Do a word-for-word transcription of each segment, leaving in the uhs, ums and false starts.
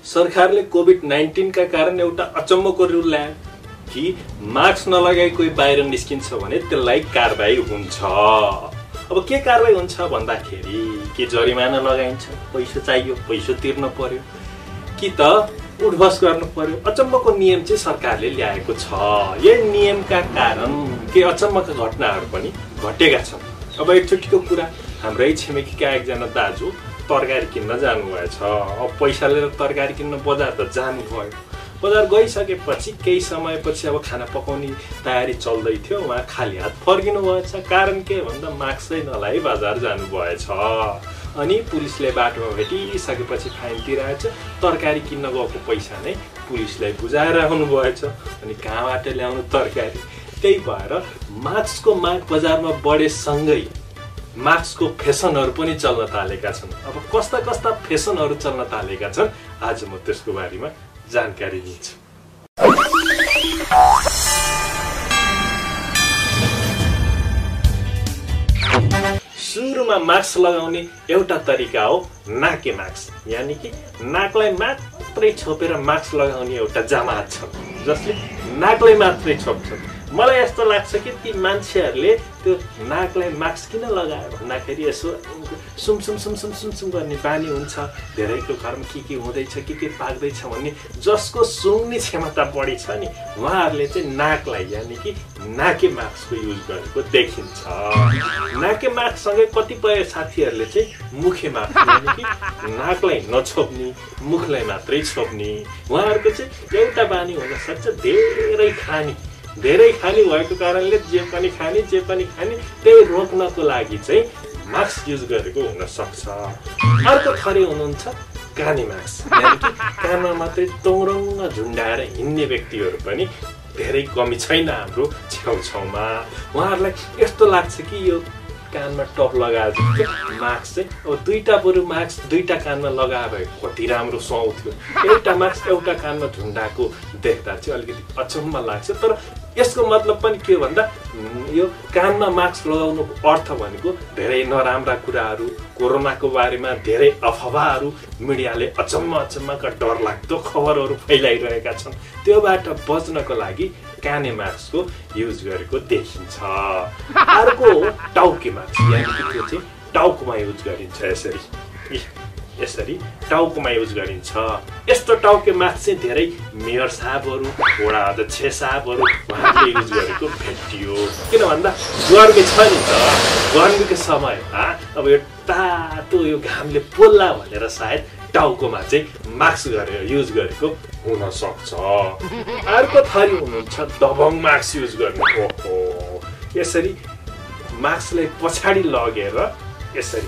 सरकारले covid nineteen का कारण एउटा अचम्मको रुल ल्यायो कि मास्क नलगाई कोही बाहिर निस्किन्छ भने त्यसलाई कारबाही हुन्छ। अब के कारबाही हुन्छ भन्दाखेरि के जरिमाना लगाइन्छ, पैसा चाहियो, पैसा तिर्न पर्यो, कि त उठबस गर्नु पर्यो। अचम्मको नियम चाहिँ सरकारले ल्याएको छ। यही नियमका कारण के अचम्मका घटनाहरू पनि घटेका छन्। अब एकचोटिको कुरा, हाम्रै छिमेकीका एकजना दाजु तरकारी किन्न जानुभएछ। अब पैसा लिएर तरकारी किन्न बजार त जानुभयो। बजार गइसकेपछि केही समयपछि अब खाना पकाउने तयारी चल्दै थियो, उहाँ खाली हात फर्किनु भएछ। कारण के भन्दा मास्कै नलाइ बजार जानुभएछ। अनि पुलिसले बाटोमा भेटिसकेपछि फाइन तिराएछ। तरकारी किन्न गएको पैसा नै पुलिसलाई बुझाएर आउनु भएछ। अनि कहाँबाट ल्याउनु तरकारी? त्यही भएर मास्कको माग बजारमा बढेसँगै मास्कको फेसनहरू पनि चल्न थालेका छन्। अब कस्ता कस्ता फेसनहरू चल्न थालेका छन्, आज म त्यसको बारेमा जानकारी लिन्छु। सुरुमा मास्क लगाउने एउटा तरिका हो नाके मास्क, यानि कि नाकलाई मात्रै छोपेर मास्क लगाउने एउटा जमात छ जसले नाकलाई मात्रै छोप्छन्। मलाई यस्तो लाग्छ कि ती मान्छेहरूले त्यो नाकलाई मास्क किन लगायो भन्दाखेरि यसो सुम सुम सुम सुम सुम सुम गर्ने बानी हुन्छ। धेरैको घरमा के के हुँदैछ, के के पाक्दैछ भन्ने जसको सुँग्ने क्षमता बढी छ नि, उहाँहरूले चाहिँ नाकलाई यानि कि नाके मास्कको युज गरेको देखिन्छ। नाके मास्कसँगै कतिपय साथीहरूले चाहिँ मुखे मास्क, यानि कि नाकलाई नछोप्ने, मुखलाई मात्रै छोप्ने। उहाँहरूको चाहिँ एउटा बानी हुन सक्छ धेरै खाने। धेरै खाने भएको कारणले जे पनि खाने जे पनि खाने त्यही रोक्नको लागि चाहिँ मास्क युज गरेको हुन सक्छ। अर्को थरी हुनुहुन्छ काने मास्क, यानि कि कानमा मात्रै तोङरङ्ग झुन्डाएर हिँड्ने व्यक्तिहरू पनि धेरै कमी छैन हाम्रो छेउछाउमा। उहाँहरूलाई यस्तो लाग्छ कि यो कानमा टप लगाएर मास्क चाहिँ अब दुईटा बरु मास्क दुईटा कानमा लगाएर कति राम्रो सुहाउँथ्यो। एउटा मास्क एउटा कानमा झुन्डाएको देख्दा चाहिँ अलिकति अचम्म लाग्छ। तर यसको मतलब पनि के भन्दा यो कानमा मास्क लगाउनुको अर्थ भनेको धेरै नराम्रा कुराहरू, कोरोनाको बारेमा धेरै अफवाहहरू, मिडियाले अचम्म अचम्मका डरलाग्दो खबरहरू फैलाइरहेका छन्। त्योबाट बच्नको लागि काने मास्कको युज गरेको देखिन्छ। अर्को टाउके मास्क, यानि कि त्यो चाहिँ टाउकोमा युज गरिन्छ। यसरी यसरी टाउकोमा युज गरिन्छ। यस्तो टाउके मास्क चाहिँ धेरै मेयर साहबहरू, वडा अध्यक्ष साहबहरू उहाँले युज गरेको भेटियो। किन भन्दा गर्मी छ नि त, गर्मीको समयमा अब यो तातो यो घामले पोल्ला भनेर सायद टाउकोमा चाहिँ मास्क गरेर युज गरेको हुन सक्छ। अर्को थरी हुनुहुन्छ दबङ मास्क युज गर्ने। ओहो, यसरी मास्कलाई पछाडि लगेर यसरी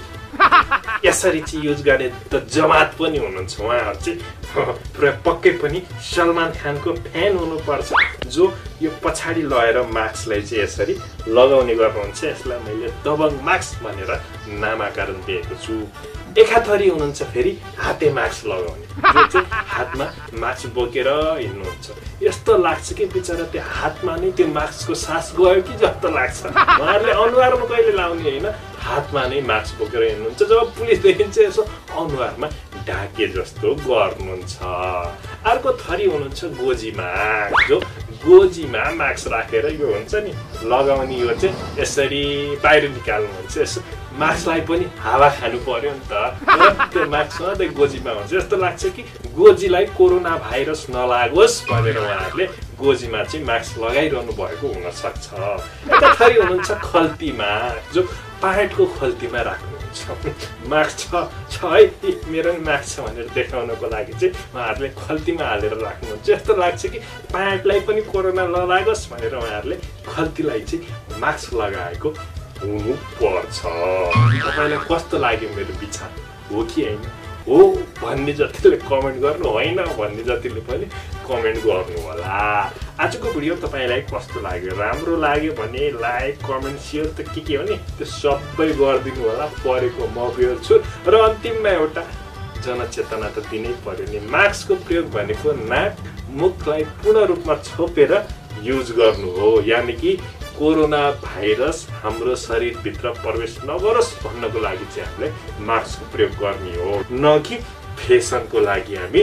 यसरी चाहिँ युज गर्ने त जमात पनि हुनुहुन्छ। उहाँहरू चाहिँ पुरा पक्कै पनि सलमान खानको फ्यान हुनुपर्छ, जो यो पछाडि लगेर मास्कलाई चाहिँ यसरी लगाउने गर्नुहुन्छ। यसलाई मैले दबङ मास्क भनेर नामाकरण दिएको छु। एकाथरी हुनुहुन्छ फेरि हाते मास्क लगाउने, जो चाहिँ हातमा मास्क बोकेर हिँड्नुहुन्छ। यस्तो लाग्छ कि बिचरा त्यो हातमा नै त्यो मास्कको सास गयो कि जस्तो लाग्छ। उहाँहरूले अनुहारमा कहिले लाउने होइन, हातमा नै मास्क बोकेर हिँड्नुहुन्छ। जब पुलिस देखिन्छ यसो अनुहारमा ढाके जस्तो गर्नुहुन्छ। अर्को थरी हुनुहुन्छ गोजी मास्क, जो गोजीमा मास्क राखेर यो हुन्छ नि लगाउने, यो चाहिँ यसरी बाहिर निकाल्नुहुन्छ। यसो मास्कलाई पनि हावा खानु पर्यो नि त, त्यो मास्क सधैँ गोजीमा हुन्छ। यस्तो लाग्छ कि गोजीलाई कोरोना भाइरस नलागोस् भनेर उहाँहरूले गोजीमा चाहिँ मास्क लगाइरहनु भएको हुन सक्छ। एउटा थरी हुनुहुन्छ खल्ती मास्क, जो प्यान्टको खल्तीमा राख्नुहुन्छ। मास्क छ छ है, मेरो पनि मास्क छ भनेर देखाउनको लागि चाहिँ उहाँहरूले खल्तीमा हालेर राख्नुहुन्छ। यस्तो लाग्छ कि प्यान्टलाई पनि कोरोना नलागोस् भनेर उहाँहरूले खल्तीलाई चाहिँ मास्क लगाएको हुनु पर्छ। तपाईँलाई कस्तो लाग्यो मेरो विचार, हो कि होइन? हो भन्ने जतिले कमेन्ट गर्नु, होइन भन्ने जतिले पनि कमेन्ट गर्नु होला। आजको भिडियो तपाईँलाई कस्तो लाग्यो? राम्रो लाग्यो भने लाइक, कमेन्ट, सेयर त के के हो नि त्यो सबै गरिदिनु होला। परेको म बेर छु। र अन्तिममा एउटा जनचेतना त दिनै पर्यो नि। मास्कको प्रयोग भनेको नाक मुखलाई पूर्ण रूपमा छोपेर युज गर्नु हो, यानि कि कोरोना भाइरस हाम्रो शरीरभित्र प्रवेश नगरोस् भन्नको लागि चाहिँ हामीले मास्कको प्रयोग गर्ने हो, न कि फेसनको लागि हामी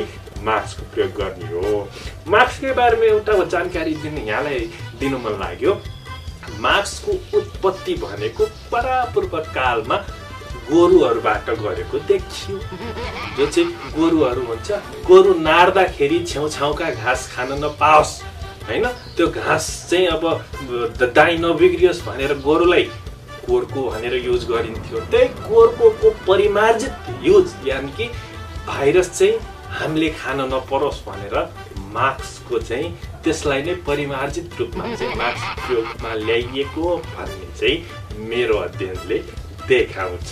मास्कको प्रयोग गर्ने हो। मास्ककै बारेमा एउटा जानकारी दिन यहाँलाई दिनु मन लाग्यो। मास्कको उत्पत्ति भनेको परापूर्व कालमा गोरुहरूबाट गरेको देखियो। जो चाहिँ गोरुहरू हुन्छ, गोरु नाड्दाखेरि छेउछाउका घाँस खान नपाओस् हैन, त्यो घाँस चाहिँ अब दाइ नबिग्रियोस् भनेर गोरुलाई कोर्को भनेर युज गरिन्थ्यो। त्यही कोर्कोको परिमार्जित युज यानि कि भाइरस चाहिँ हामीले खान नपरोस् भनेर मास्कको चाहिँ त्यसलाई नै परिमार्जित रूपमा चाहिँ मास्क प्रयोगमा ल्याइएको भन्ने चाहिँ मेरो अध्ययनले देखाउँछ।